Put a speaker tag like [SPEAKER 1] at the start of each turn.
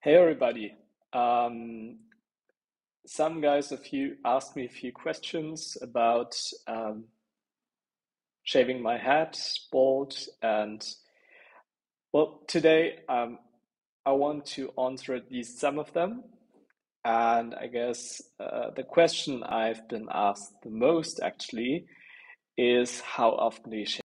[SPEAKER 1] Hey everybody. Um, some guys of you asked me a few questions about shaving my head bald, and well, today I want to answer at least some of them. And I guess the question I've been asked the most actually is how often do you shave